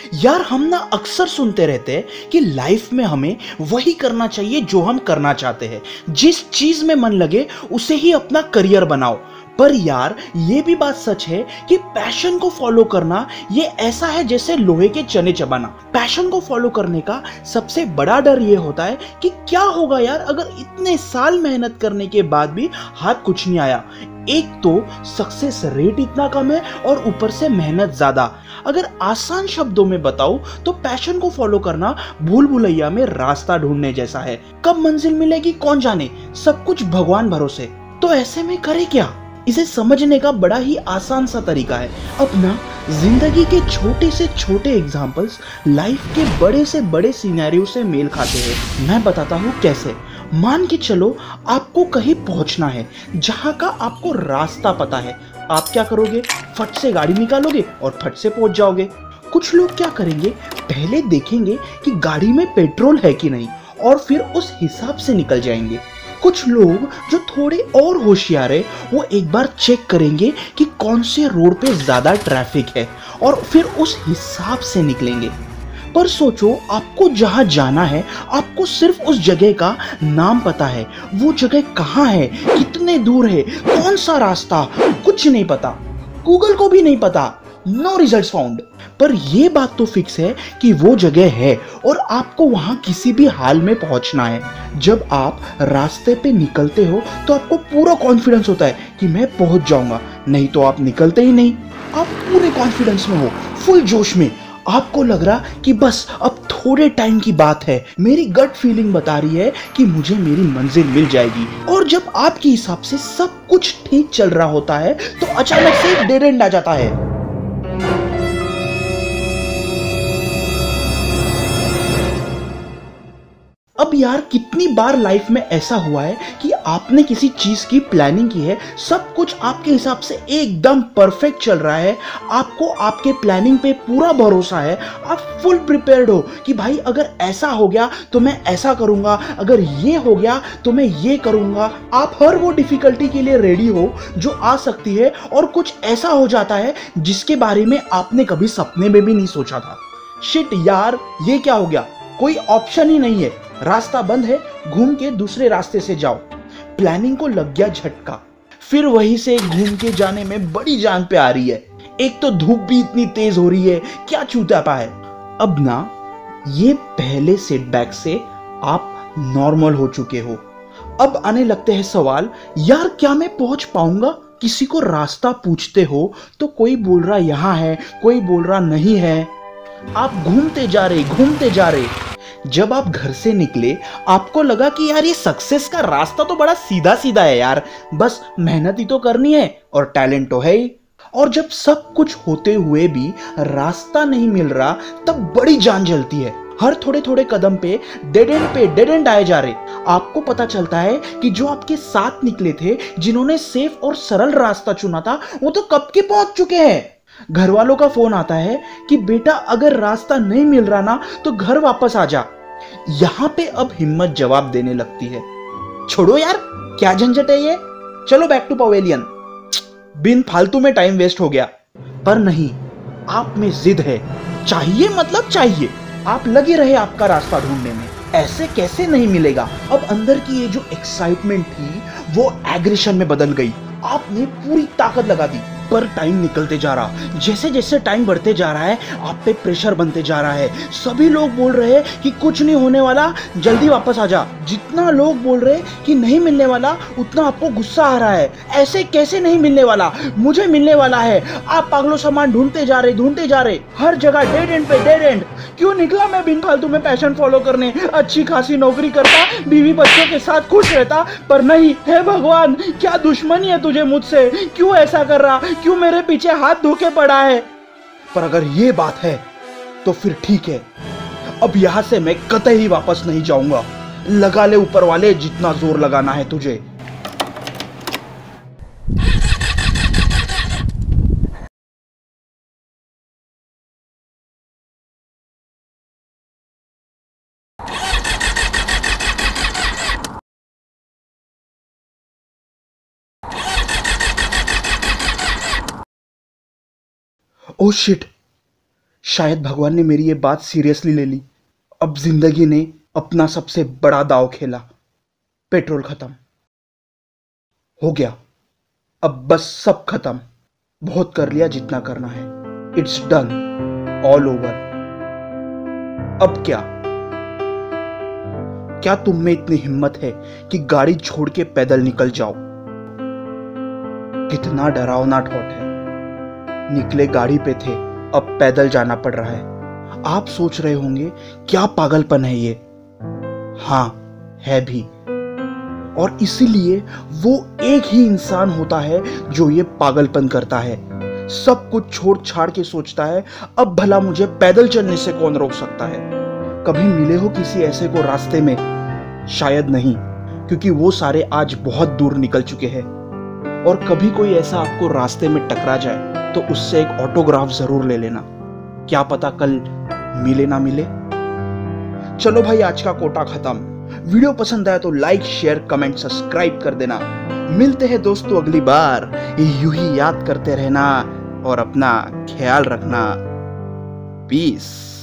यार हम ना अक्सर सुनते रहते हैं कि लाइफ में हमें वही करना चाहिए जो हम करना चाहते हैं, जिस चीज में मन लगे उसे ही अपना करियर बनाओ। पर यार ये भी बात सच है कि पैशन को फॉलो करना ये ऐसा है जैसे लोहे के चने चबाना। पैशन को फॉलो करने का सबसे बड़ा डर ये होता है कि क्या होगा यार अगर इतने साल मेहनत करने के बाद भी हाथ कुछ नहीं आया। एक तो सक्सेस रेट इतना कम है और ऊपर से मेहनत ज्यादा। अगर आसान शब्दों में बताऊं तो पैशन को फॉलो करना भूल भुलैया में रास्ता ढूंढने जैसा है। कब मंजिल मिलेगी कौन जाने, सब कुछ भगवान भरोसे। तो ऐसे में करे क्या? इसे समझने का बड़ा ही आसान सा तरीका है। अपना जिंदगी के छोटे से छोटे एग्जाम्पल्स लाइफ के बड़े से बड़े सिनेरियो से मेल खाते हैं। मैं बताता हूँ कैसे। मान के चलो आपको कहीं पहुंचना है जहां का आपको रास्ता पता है। आप क्या करोगे? फट से गाड़ी निकालोगे और फट से पहुंच जाओगे। कुछ लोग क्या करेंगे, पहले देखेंगे कि गाड़ी में पेट्रोल है कि नहीं और फिर उस हिसाब से निकल जाएंगे। कुछ लोग जो थोड़े और होशियार है वो एक बार चेक करेंगे कि कौन से रोड पे ज्यादा ट्रैफिक है और फिर उस हिसाब से निकलेंगे। पर सोचो आपको जहां जाना है आपको सिर्फ उस जगह का नाम पता है, वो जगह कहाँ है, कितने दूर है, कौन सा रास्ता, कुछ नहीं पता, गूगल को भी नहीं पता। No results found. पर यह बात तो फिक्स है कि वो जगह है और आपको वहां किसी भी हाल में पहुंचना है। जब आप रास्ते पे निकलते हो तो आपको पूरा कॉन्फिडेंस होता है कि मैं पहुंच जाऊंगा, नहीं तो आप निकलते ही नहीं। आप पूरे कॉन्फिडेंस में हो, फुल जोश में। आपको लग रहा कि बस अब थोड़े टाइम की बात है, मेरी गट फीलिंग बता रही है कि मुझे मेरी मंजिल मिल जाएगी। और जब आपके हिसाब से सब कुछ ठीक चल रहा होता है तो अचानक से डेड एंड आ जाता है। अब यार कितनी बार लाइफ में ऐसा हुआ है कि आपने किसी चीज की प्लानिंग की है, सब कुछ आपके हिसाब से एकदम परफेक्ट चल रहा है, आपको आपके प्लानिंग पे पूरा भरोसा है, आप फुल प्रिपेयर्ड हो कि भाई अगर ऐसा हो गया तो मैं ऐसा करूंगा, अगर ये हो गया तो मैं ये करूंगा। आप हर वो डिफिकल्टी के लिए रेडी हो जो आ सकती है और कुछ ऐसा हो जाता है जिसके बारे में आपने कभी सपने में भी नहीं सोचा था। शिट यार, ये क्या हो गया? कोई ऑप्शन ही नहीं है, रास्ता बंद है, घूम के दूसरे रास्ते से जाओ। प्लानिंग को लग गया झटका, फिर वहीं से घूम के जाने में बड़ी जान पे आ रही है। एक तो धूप भी इतनी तेज हो रही है, क्या चूतापा है। अब ना ये पहले सेटबैक से आप नॉर्मल हो चुके हो। अब आने लगते हैं सवाल, यार क्या मैं पहुंच पाऊंगा? किसी को रास्ता पूछते हो तो कोई बोल रहा यहां है, कोई बोल रहा नहीं है। आप घूमते जा रहे। जब आप घर से निकले आपको लगा कि यार ये सक्सेस का रास्ता तो बड़ा सीधा सीधा है यार, बस मेहनत ही तो करनी है और टैलेंट तो है ही। और जब सब कुछ होते हुए भी रास्ता नहीं मिल रहा तब बड़ी जान जलती है। हर थोड़े थोड़े कदम पे डेड एंड आए जा रहे। आपको पता चलता है कि जो आपके साथ निकले थे, जिन्होंने सेफ और सरल रास्ता चुना था, वो तो कब के पहुंच चुके हैं। घर वालों का फोन आता है कि बेटा अगर रास्ता नहीं मिल रहा ना तो घर वापस आ जा। यहां पे अब हिम्मत जवाब देने लगती है, छोड़ो यार क्या झंझट है ये, चलो बैक टू पवेलियन। बिन फालतू में टाइम वेस्ट हो गया। पर नहीं, आप में जिद है, चाहिए मतलब चाहिए। आप लगे रहे आपका रास्ता ढूंढने में, ऐसे कैसे नहीं मिलेगा। अब अंदर की ये जो एक्साइटमेंट थी वो एग्रेशन में बदल गई। आपने पूरी ताकत लगा दी, पर टाइम निकलते जा रहा। जैसे जैसे टाइम बढ़ते जा रहा है आप पे प्रेशर बनते जा रहा है। सभी लोग बोल रहे हैं कि कुछ नहीं होने वाला, जल्दी वापस आ जा। जितना लोग बोल रहे हैं कि नहीं मिलने वाला उतना आपको गुस्सा आ रहा है। ऐसे कैसे नहीं मिलने वाला, मुझे मिलने वाला है। आप पागलों समान ढूंढते जा रहे, हर जगह डेड एंड पे डेड एंड। क्यों निकला मैं बिन फालतू में पैशन फॉलो करने? अच्छी खासी नौकरी करता, बीवी बच्चों के साथ खुश रहता, पर नहीं। हे भगवान, क्या दुश्मनी है तुझे मुझसे? क्यों ऐसा कर रहा? क्यों मेरे पीछे हाथ धोके पड़ा है? पर अगर ये बात है तो फिर ठीक है, अब यहां से मैं कतई वापस नहीं जाऊंगा। लगा ले ऊपर वाले जितना जोर लगाना है तुझे। ओ शिट, शायद भगवान ने मेरी ये बात सीरियसली ले ली। अब जिंदगी ने अपना सबसे बड़ा दांव खेला। पेट्रोल खत्म हो गया, अब बस सब खत्म। बहुत कर लिया जितना करना है। It's done, all over. अब क्या? क्या तुम में इतनी हिम्मत है कि गाड़ी छोड़ के पैदल निकल जाओ? कितना डरावना थॉट है। निकले गाड़ी पे थे, अब पैदल जाना पड़ रहा है। आप सोच रहे होंगे क्या पागलपन है ये। हाँ, है भी। और इसीलिए वो एक ही इंसान होता है जो ये पागलपन करता है। सब कुछ छोड़ छाड़ के सोचता है अब भला मुझे पैदल चलने से कौन रोक सकता है। कभी मिले हो किसी ऐसे को रास्ते में? शायद नहीं, क्योंकि वो सारे आज बहुत दूर निकल चुके हैं। और कभी कोई ऐसा आपको रास्ते में टकरा जाए तो उससे एक ऑटोग्राफ जरूर ले लेना। क्या पता कल मिले ना मिले। चलो भाई, आज का कोटा खत्म। वीडियो पसंद आया तो लाइक, शेयर, कमेंट, सब्सक्राइब कर देना। मिलते हैं दोस्तों अगली बार। यूं ही याद करते रहना और अपना ख्याल रखना। पीस।